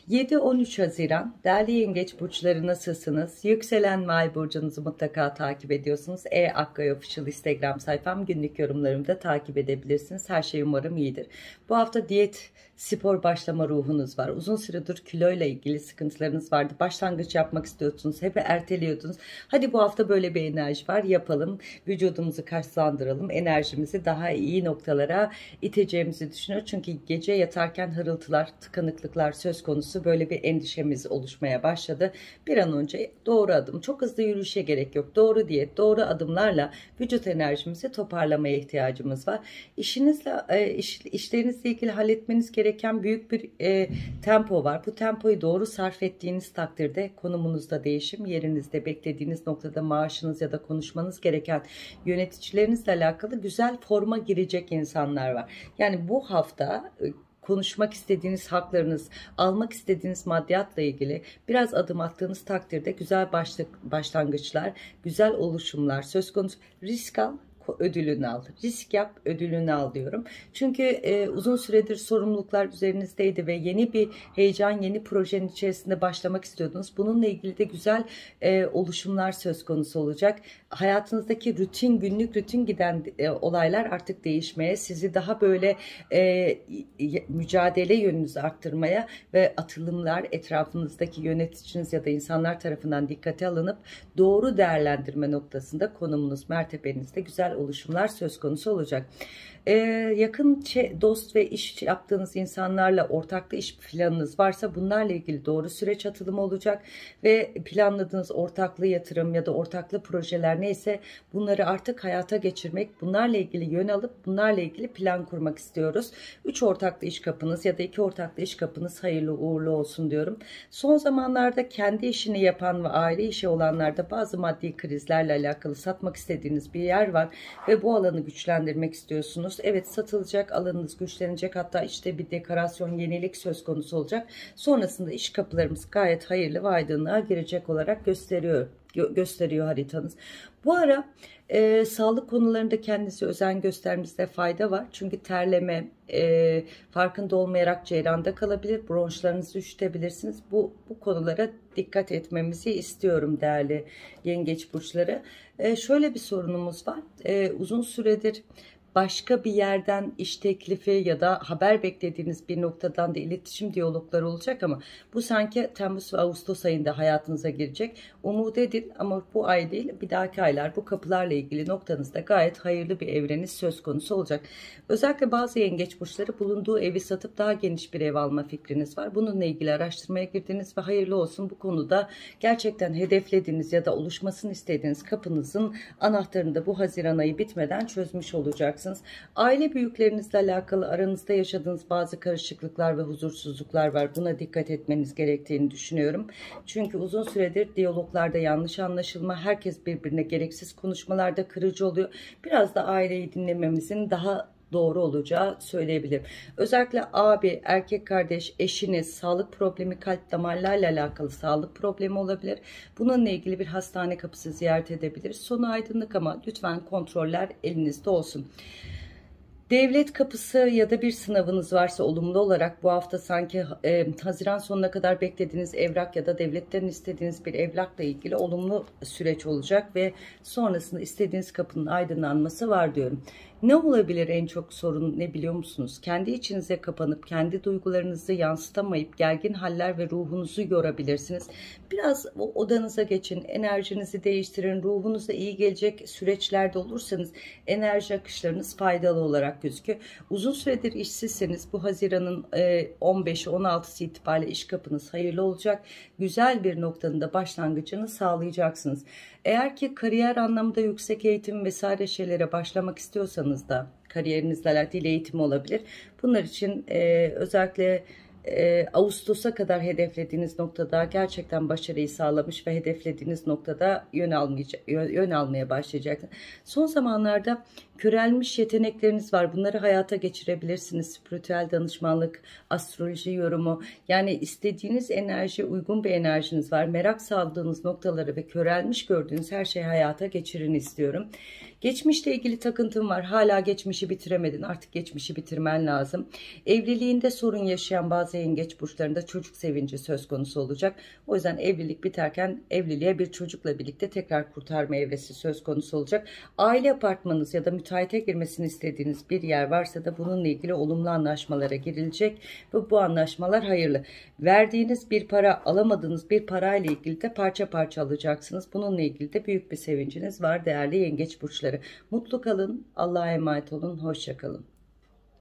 7-13 Haziran. Değerli Yengeç burçları nasılsınız? Yükselen ve ay burcunuzu mutlaka takip ediyorsunuz. Akkay Official Instagram sayfam, günlük yorumlarımı da takip edebilirsiniz. Her şey umarım iyidir. Bu hafta diyet, spor başlama ruhunuz var. Uzun süredir kiloyla ilgili sıkıntılarınız vardı. Başlangıç yapmak istiyorsunuz. Hep erteliyordunuz. Hadi bu hafta böyle bir enerji var. Yapalım. Vücudumuzu kaslandıralım. Enerjimizi daha iyi noktalara iteceğimizi düşünüyorum. Çünkü gece yatarken hırıltılar, tıkanıklıklar söz konusu, böyle bir endişemiz oluşmaya başladı. Bir an önce doğru adım, çok hızlı yürüyüşe gerek yok. Doğru diyet, doğru adımlarla vücut enerjimizi toparlamaya ihtiyacımız var. İşlerinizle ilgili halletmeniz gereken büyük bir tempo var. Bu tempoyu doğru sarf ettiğiniz takdirde konumunuzda değişim, yerinizde beklediğiniz noktada maaşınız ya da konuşmanız gereken yöneticilerinizle alakalı güzel forma girecek insanlar var. Yani bu hafta konuşmak istediğiniz haklarınız, almak istediğiniz maddiyatla ilgili biraz adım attığınız takdirde güzel başlangıçlar, güzel oluşumlar söz konusu. Risk al, ödülünü al. Risk yap, ödülünü al diyorum. Çünkü uzun süredir sorumluluklar üzerinizdeydi ve yeni bir heyecan, yeni projenin içerisinde başlamak istiyordunuz. Bununla ilgili de güzel oluşumlar söz konusu olacak. Hayatınızdaki günlük rutin giden olaylar artık değişmeye, sizi daha böyle mücadele yönünüzü arttırmaya ve atılımlar etrafınızdaki yöneticiniz ya da insanlar tarafından dikkate alınıp doğru değerlendirme noktasında konumunuz, mertebenizde güzel oluşumlar söz konusu olacak. Yakın dost ve iş yaptığınız insanlarla ortaklı iş planınız varsa bunlarla ilgili doğru süreç atılımı olacak ve planladığınız ortaklı yatırım ya da ortaklı projeler neyse bunları artık hayata geçirmek, bunlarla ilgili yön alıp bunlarla ilgili plan kurmak istiyoruz. 3 ortaklı iş kapınız ya da 2 ortaklı iş kapınız hayırlı uğurlu olsun diyorum. Son zamanlarda kendi işini yapan ve aile işi olanlarda bazı maddi krizlerle alakalı satmak istediğiniz bir yer var ve bu alanı güçlendirmek istiyorsunuz. Evet, satılacak, alanınız güçlenecek, hatta işte bir dekorasyon, yenilik söz konusu olacak. Sonrasında iş kapılarımız gayet hayırlı ve aydınlığa girecek olarak gösteriyor haritanız. Bu ara sağlık konularında kendinize özen göstermenizde fayda var. Çünkü terleme, farkında olmayarak ceyranda kalabilir, bronşlarınızı üşütebilirsiniz. Bu konulara dikkat etmemizi istiyorum değerli yengeç burçları. Şöyle bir sorunumuz var. Uzun süredir başka bir yerden iş teklifi ya da haber beklediğiniz bir noktadan da iletişim diyalogları olacak ama bu sanki Temmuz ve Ağustos ayında hayatınıza girecek. Umut edin ama bu ay değil, bir dahaki aylar bu kapılarla ilgili noktanızda gayet hayırlı bir evreniz söz konusu olacak. Özellikle bazı yengeç burçları bulunduğu evi satıp daha geniş bir ev alma fikriniz var. Bununla ilgili araştırmaya girdiniz ve hayırlı olsun, bu konuda gerçekten hedeflediğiniz ya da oluşmasını istediğiniz kapınızın anahtarını da bu Haziran ayı bitmeden çözmüş olacaksınız. Aile büyüklerinizle alakalı aranızda yaşadığınız bazı karışıklıklar ve huzursuzluklar var. Buna dikkat etmeniz gerektiğini düşünüyorum. Çünkü uzun süredir diyaloglarda yanlış anlaşılma, herkes birbirine gereksiz konuşmalarda kırıcı oluyor. Biraz da aileyi dinlememizin daha doğru olacağı söyleyebilirim. Özellikle abi, erkek kardeş, eşiniz, sağlık problemi, kalp damarlarla alakalı sağlık problemi olabilir. Bununla ilgili bir hastane kapısı ziyaret edebiliriz. Sonu aydınlık ama lütfen kontroller elinizde olsun. Devlet kapısı ya da bir sınavınız varsa olumlu olarak bu hafta sanki Haziran sonuna kadar beklediğiniz evrak ya da devletten istediğiniz bir evrakla ilgili olumlu süreç olacak ve sonrasında istediğiniz kapının aydınlanması var diyorum. Ne olabilir en çok sorun, ne biliyor musunuz? Kendi içinize kapanıp kendi duygularınızı yansıtamayıp gergin haller ve ruhunuzu yorabilirsiniz. Biraz odanıza geçin, enerjinizi değiştirin, ruhunuza iyi gelecek süreçlerde olursanız enerji akışlarınız faydalı olarak gözüküyor. Uzun süredir işsizseniz bu Haziran'ın 15'i 16'sı itibariyle iş kapınız hayırlı olacak. Güzel bir noktanın da başlangıcını sağlayacaksınız. Eğer ki kariyer anlamında yüksek eğitim vesaire şeylere başlamak istiyorsanız da kariyerinizle alakalı dil eğitimi olabilir. Bunlar için özellikle Ağustos'a kadar hedeflediğiniz noktada gerçekten başarıyı sağlamış ve hedeflediğiniz noktada yön almaya başlayacaksınız. Son zamanlarda Körelmiş yetenekleriniz var. Bunları hayata geçirebilirsiniz. Spiritüel danışmanlık, astroloji yorumu. Yani istediğiniz enerji, uygun bir enerjiniz var. Merak saldığınız noktaları ve körelmiş gördüğünüz her şeyi hayata geçirin istiyorum. Geçmişle ilgili takıntım var. Hala geçmişi bitiremedin. Artık geçmişi bitirmen lazım. Evliliğinde sorun yaşayan bazı yengeç burçlarında çocuk sevinci söz konusu olacak. O yüzden evlilik biterken evliliğe bir çocukla birlikte tekrar kurtarma evresi söz konusu olacak. Aile apartmanınız ya da müteahhite girmesini istediğiniz bir yer varsa da bununla ilgili olumlu anlaşmalara girilecek ve bu anlaşmalar hayırlı. Verdiğiniz bir para, alamadığınız bir parayla ilgili de parça parça alacaksınız. Bununla ilgili de büyük bir sevinciniz var değerli yengeç burçları. Mutlu kalın, Allah'a emanet olun, hoşça kalın.